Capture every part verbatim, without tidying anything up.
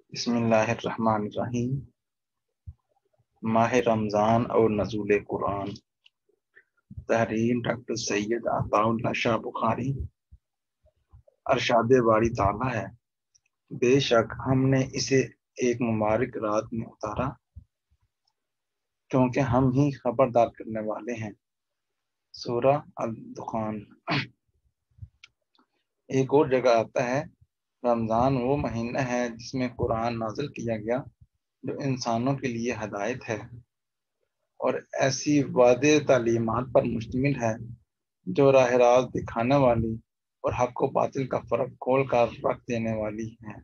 بسم اللہ الرحمن الرحیم۔ ماہ رمضان اور نزول قرآن۔ تحریر ڈاکٹر سید عطاء اللہ شاہ بخاری۔ ارشاد باری تعالیٰ ہے، بے شک ہم نے اسے ایک مبارک رات میں اتارا کیونکہ ہم ہی خبردار کرنے والے ہیں۔ سورہ الدخان۔ ایک اور جگہ آتا ہے، رمضان وہ مہینہ ہے جس میں قرآن نازل کیا گیا جو انسانوں کے لیے ہدایت ہے اور ایسی واضح تعلیمات پر مشتمل ہے جو راہ راست دکھانے والی اور حق و باطل کا فرق کھول کر رکھ دینے والی ہیں۔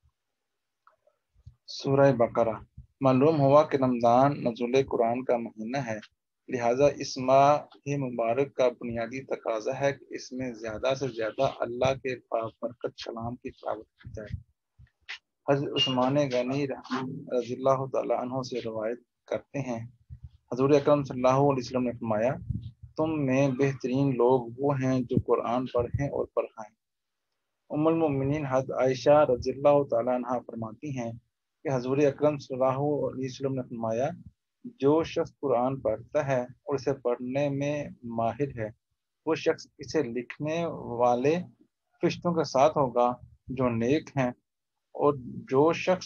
سورہ بقرہ۔ معلوم ہوا کہ رمضان نزول قرآن کا مہینہ ہے، لہذا اس ماہ مبارک کا بنیادی تقاضا ہے کہ اس میں زیادہ سے زیادہ اللہ کے بابرکت کلام کی تلاوت کی جائے۔ حضرت عثمان غنی رضی اللہ تعالیٰ عنہ سے روایت کرتے ہیں، حضور اکرم صلی اللہ علیہ وسلم نے فرمایا، تم میں بہترین لوگ وہ ہیں جو قرآن پڑھیں اور پڑھائیں۔ ام المؤمنین حضرت عائشہ رضی اللہ تعالیٰ عنہ فرماتی ہیں کہ حضور اکرم صلی اللہ علیہ وسلم نے فرمایا، جو شخص قرآن پڑھتا ہے اور اسے پڑھنے میں ماہر ہے، وہ شخص اسے لکھنے والے فرشتوں کے ساتھ ہوگا جو نیک ہیں، اور جو شخص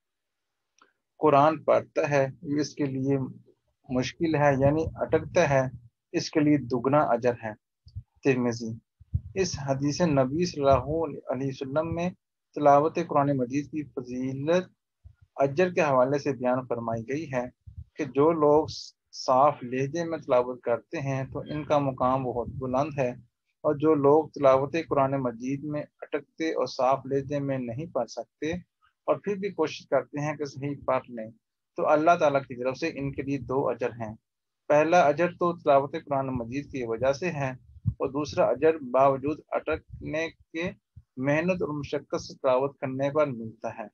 قرآن پڑھتا ہے اس کے لیے مشکل ہے یعنی اٹکتا ہے، اس کے لیے دگنا اجر ہے۔ ترمذی۔ اس حدیث نبی صلی اللہ علیہ وسلم میں تلاوت قرآن مجید کی فضیلت اجر کے حوالے سے بیان فرمائی گئی ہے کہ جو لوگ صاف لہجے میں تلاوت کرتے ہیں تو ان کا مقام بہت بلند ہے، اور جو لوگ تلاوت قرآن مجید میں اٹکتے اور صاف لہجے میں نہیں پڑھ سکتے اور پھر بھی کوشش کرتے ہیں کہ صحیح پڑھ لیں تو اللہ تعالیٰ کی طرف سے ان کے لیے دو اجر ہیں۔ پہلا اجر تو تلاوت قرآن مجید کی وجہ سے ہے، اور دوسرا اجر باوجود اٹکنے کے محنت اور مشقت سے تلاوت کرنے پر ملتا ہے۔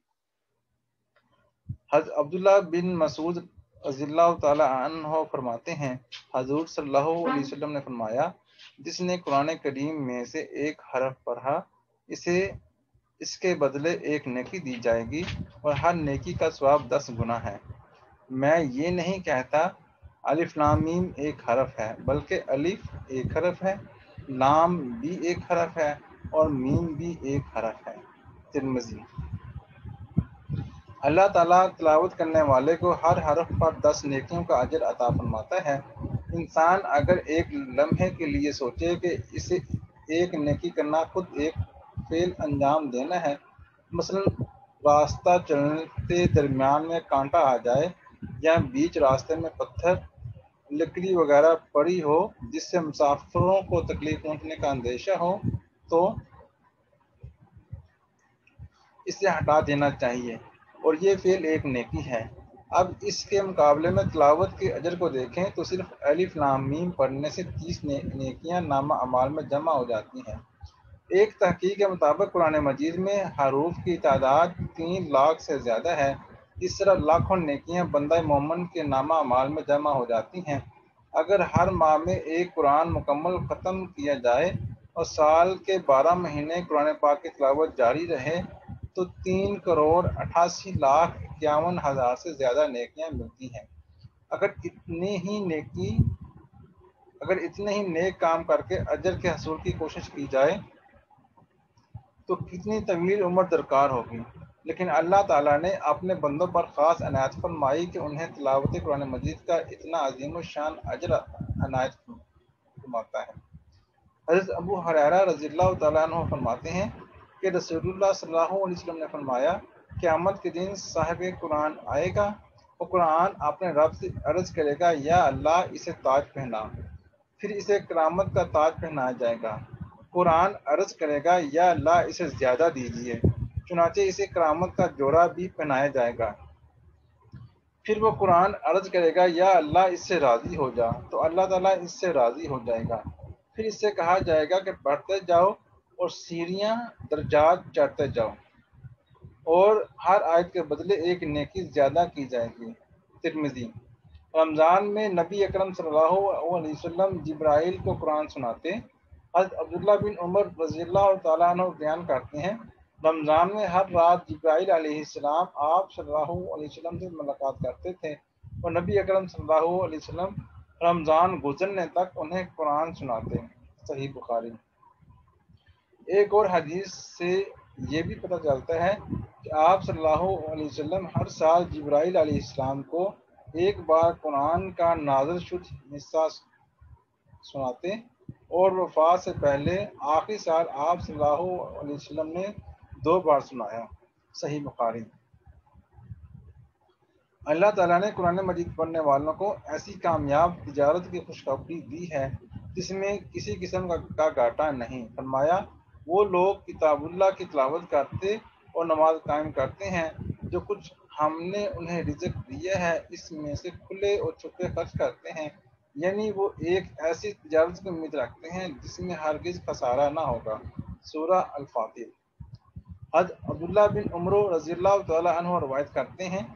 حضرت عبداللہ بن مسعود رضی اللہ تعالی عنہ فرماتے ہیں، حضور صلی اللہ علیہ وسلم نے فرمایا، جس نے قرآن کریم میں سے ایک حرف پڑھا، اسے اس کے بدلے ایک نیکی دی جائے گی اور ہر نیکی کا ثواب دس گنا ہے۔ میں یہ نہیں کہتا الف لام میم ایک حرف ہے، بلکہ الف ایک حرف ہے، لام بھی ایک حرف ہے اور میم بھی ایک حرف ہے۔ ترمذی۔ اللہ تعالیٰ تلاوت کرنے والے کو ہر حرف پر دس نیکیوں کا اجر عطا فرماتا ہے۔ انسان اگر ایک لمحے کے لیے سوچے کہ اسے ایک نیکی کرنا خود ایک فعل انجام دینا ہے، مثلا راستہ چلتے درمیان میں کانٹا آ جائے یا بیچ راستے میں پتھر لکڑی وغیرہ پڑی ہو جس سے مسافروں کو تکلیف پہنچنے کا اندیشہ ہو، تو اسے ہٹا دینا چاہیے، اور یہ فعل ایک نیکی ہے۔ اب اس کے مقابلے میں تلاوت کے اجر کو دیکھیں تو صرف الف لام میم پڑھنے سے تیس نیکیاں نامہ اعمال میں جمع ہو جاتی ہیں۔ ایک تحقیق کے مطابق قرآن مجید میں حروف کی تعداد تین لاکھ سے زیادہ ہے۔ اس طرح لاکھوں نیکیاں بندہ مومن کے نامہ اعمال میں جمع ہو جاتی ہیں۔ اگر ہر ماہ میں ایک قرآن مکمل ختم کیا جائے اور سال کے بارہ مہینے قرآن پاک کی تلاوت جاری رہے تو تین کروڑ اٹھاسی لاکھ اکیاون ہزار سے زیادہ نیکیاں ملتی ہیں۔ اگر اتنے ہی نیکی اگر اتنے ہی نیک کام کر کے اجر کے حصول کی کوشش کی جائے تو کتنی طویل عمر درکار ہوگی، لیکن اللہ تعالیٰ نے اپنے بندوں پر خاص عنایت فرمائی کہ انہیں تلاوت قرآن مجید کا اتنا عظیم الشان اجر عنایت فرماتا ہے۔ حضرت ابو ہریرہ رضی اللہ تعالیٰ عنہ فرماتے ہیں کہ رسول اللہ صلی اللہ علیہ وسلم نے فرمایا، قیامت کے دن صاحب قرآن آئے گا، وہ قرآن اپنے رب سے عرض کرے گا، یا اللہ اسے تاج پہنا، پھر اسے کرامت کا تاج پہنایا جائے گا۔ قرآن عرض کرے گا، یا اللہ اسے زیادہ دیجیے، چنانچہ اسے کرامت کا جوڑا بھی پہنایا جائے گا۔ پھر وہ قرآن عرض کرے گا، یا اللہ اس سے راضی ہو جا، تو اللہ تعالیٰ اس سے راضی ہو جائے گا۔ پھر اس سے کہا جائے گا کہ پڑھتے جاؤ اور سیڑھیاں درجات چڑھتے جاؤ، اور ہر آیت کے بدلے ایک نیکی زیادہ کی جائے گی۔ ترمذی۔ رمضان میں نبی اکرم صلی اللہ علیہ وسلم جبرائیل کو قرآن سناتے۔ حضرت عبداللہ بن عمر رضی اللہ تعالیٰ عنہ بیان کرتے ہیں، رمضان میں ہر رات جبرائیل علیہ السلام آپ صلی اللہ علیہ وسلم سے ملاقات کرتے تھے اور نبی اکرم صلی اللہ علیہ وسلم رمضان گزرنے تک انہیں قرآن سناتے. صحیح بخاری. ایک اور حدیث سے یہ بھی پتہ چلتا ہے کہ آپ صلی اللہ علیہ وسلم ہر سال جبرائیل علیہ السلام کو ایک بار قرآن کا نازل شدہ حصہ سناتے اور وفات سے پہلے آخری سال آپ صلی اللہ علیہ وسلم نے دو بار سنایا. صحیح بخاری. اللہ تعالیٰ نے قرآن مجید پڑھنے والوں کو ایسی کامیاب تجارت کی خوشخبری دی ہے جس میں کسی قسم کا گھاٹا نہیں. فرمایا وہ لوگ کتاب اللہ کی تلاوت کرتے اور نماز قائم کرتے ہیں جو کچھ ہم نے انہیں رزق دیا ہے اس میں سے کھلے اور چھپے خرچ کرتے ہیں، یعنی وہ ایک ایسی تجارت کی امید رکھتے ہیں جس میں ہرگز خسارہ نہ ہوگا. سورہ الفاتر. حضرت عبداللہ بن عمر رضی اللہ تعالیٰ عنہ روایت کرتے ہیں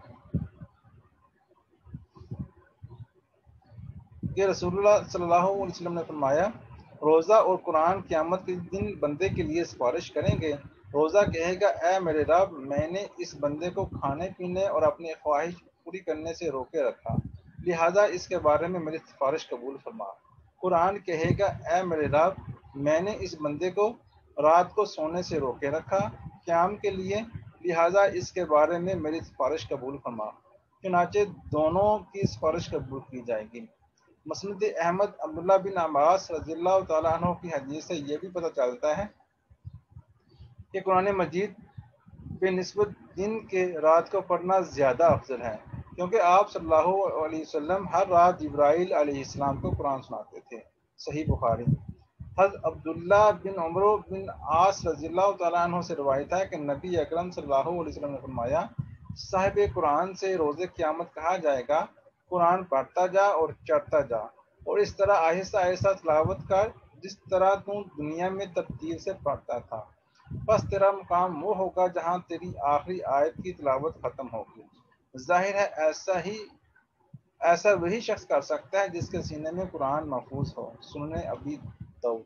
کہ رسول اللہ صلی اللہ علیہ وسلم نے فرمایا روزہ اور قرآن قیامت کے دن بندے کے لیے سفارش کریں گے. روزہ کہے گا اے میرے رب میں نے اس بندے کو کھانے پینے اور اپنی خواہش پوری کرنے سے روکے رکھا لہذا اس کے بارے میں میری سفارش قبول فرما. قرآن کہے گا اے میرے رب میں نے اس بندے کو رات کو سونے سے روکے رکھا قیام کے لیے لہذا اس کے بارے میں میری سفارش قبول فرما. چنانچہ دونوں کی سفارش قبول کی جائے گی. مسند احمد. عبداللہ بن عباس رضی اللہ تعالیٰ عنہ کی حدیث سے یہ بھی پتہ چلتا ہے کہ قرآن مجید بے نسبت دن کے رات کو پڑھنا زیادہ افضل ہے کیونکہ آپ صلی اللہ علیہ وسلم ہر رات جبرائیل علیہ السلام کو قرآن سناتے تھے. صحیح بخاری. حضرت عبداللہ بن عمر بن عاص رضی اللہ تعالیٰ عنہ سے روایت ہے کہ نبی اکرم صلی اللہ علیہ وسلم نے فرمایا صاحب قرآن سے روز قیامت کہا جائے گا قرآن پڑھتا جا اور چڑھتا جا اور اس طرح آہستہ آہستہ تلاوت کر جس طرح تو دنیا میں ترتیب سے پڑھتا تھا بس تیرا مقام وہ ہوگا جہاں تیری آخری آیت کی تلاوت ختم ہوگی. ظاہر ہے ایسا ہی ایسا وہی شخص کر سکتا ہے جس کے سینے میں قرآن محفوظ ہو. سنن ابی داؤد.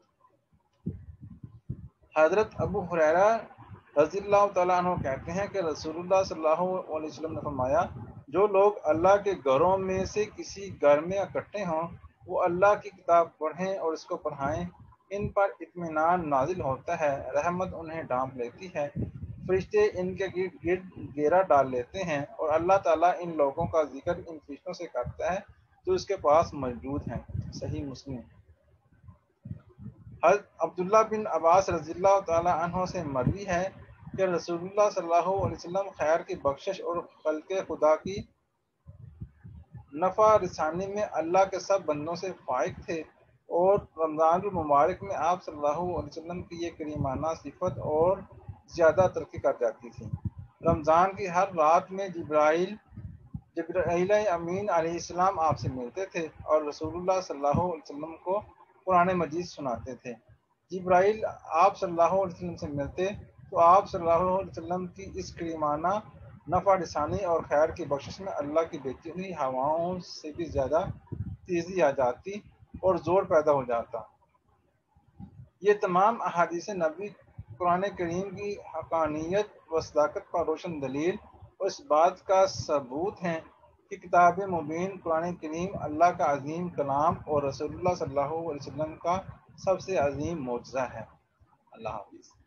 حضرت ابو ہریرہ رضی اللہ تعالیٰ عنہ کہتے ہیں کہ رسول اللہ صلی اللہ علیہ وسلم نے فرمایا جو لوگ اللہ کے گھروں میں سے کسی گھر میں اکٹھے ہوں وہ اللہ کی کتاب پڑھیں اور اس کو پڑھائیں ان پر اطمینان نازل ہوتا ہے رحمت انہیں ڈھانپ لیتی ہے فرشتے ان کے گرد گرد گھیرا ڈال لیتے ہیں اور اللہ تعالیٰ ان لوگوں کا ذکر ان فرشتوں سے کرتا ہے جو اس کے پاس موجود ہیں. صحیح مسلم. حضرت عبداللہ بن عباس رضی اللہ تعالیٰ عنہ سے مروی ہے کہ رسول اللہ صلی اللہ علیہ وسلم خیر کی بخشش اور خلق خدا کی نفع رسانی میں اللہ کے سب بندوں سے فائق تھے اور رمضان المبارک میں آپ صلی اللہ علیہ وسلم کی یہ کریمانہ صفت اور زیادہ ترقی کر جاتی تھی. رمضان کی ہر رات میں جبرائیل جبرائیل امین علیہ السلام آپ سے ملتے تھے اور رسول اللہ صلی اللہ علیہ وسلم کو قرآن مجید سناتے تھے. جبرائیل آپ صلی اللہ علیہ وسلم سے ملتے تو آپ صلی اللہ علیہ وسلم کی اس کریمانہ نفع رسانی اور خیر کی بخشش میں اللہ کی بہتی ہوئی ہواؤں سے بھی زیادہ تیزی آ جاتی اور زور پیدا ہو جاتا. یہ تمام احادیث نبی قرآن کریم کی حقانیت و صداقت پر روشن دلیل اور اس بات کا ثبوت ہیں کہ کتاب مبین قرآن کریم اللہ کا عظیم کلام اور رسول اللہ صلی اللہ علیہ وسلم کا سب سے عظیم معجزہ ہے. اللہ حافظ.